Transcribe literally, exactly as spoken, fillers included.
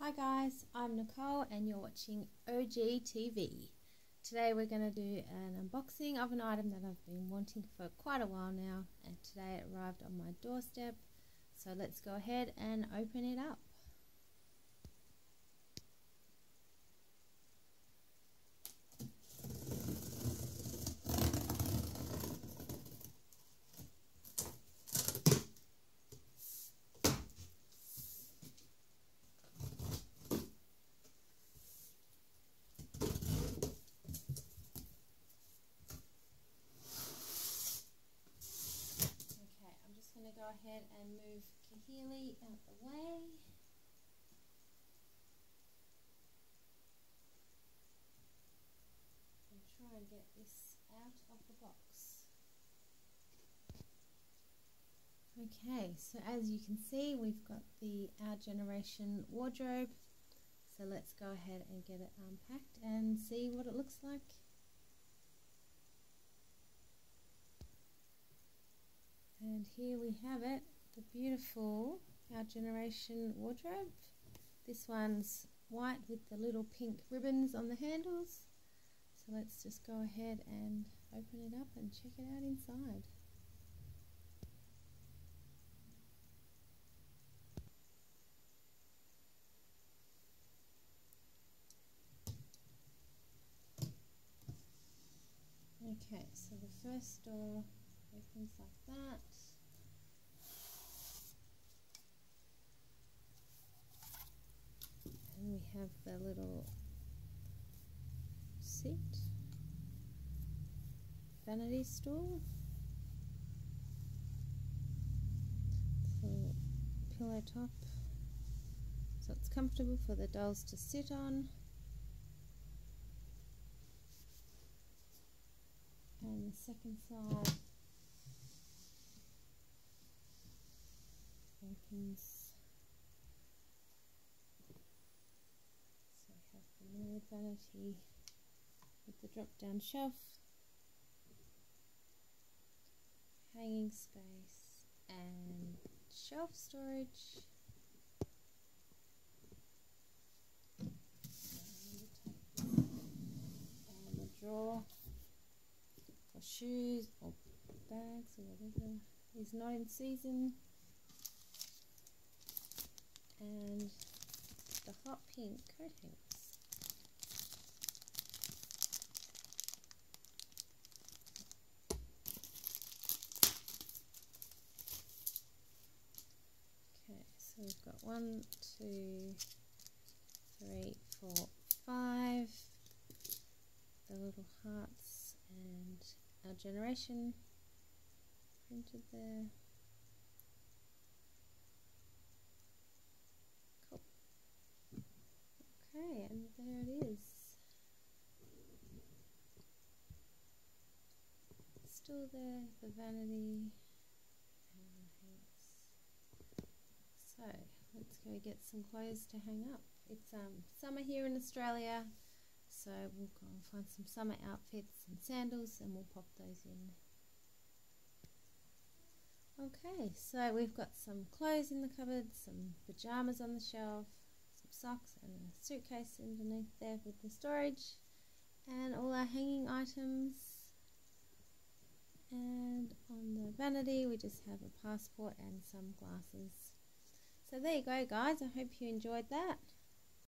Hi guys, I'm Nicole and you're watching O G T V. Today we're going to do an unboxing of an item that I've been wanting for quite a while now, and today it arrived on my doorstep. So let's go ahead and open it up. I'm going to go ahead and move Kahili out the way. And try and get this out of the box. Okay, so as you can see, we've got the Our Generation wardrobe. So let's go ahead and get it unpacked and see what it looks like. And here we have it, the beautiful Our Generation wardrobe. This one's white with the little pink ribbons on the handles. So let's just go ahead and open it up and check it out inside. Okay, so the first door opens like that. And we have the little seat, vanity stool, little pillow top, so it's comfortable for the dolls to sit on. And the second side opens, so we have the mirrored vanity with the drop down shelf, hanging space and shelf storage. And the drawer for shoes or bags or whatever is not in season. And the hot pink coat hangers. Okay, so we've got one, two, three, four, five. The little hearts and Our Generation printed there. Cool. Okay, and there it is. Still there, the vanity and the hangers. So let's go get some clothes to hang up. It's um, summer here in Australia, so we'll go and find some summer outfits and sandals and we'll pop those in. Okay, so we've got some clothes in the cupboard, some pyjamas on the shelf, some socks and a suitcase underneath there with the storage, and all our hanging items. And on the vanity we just have a passport and some glasses. So there you go guys, I hope you enjoyed that.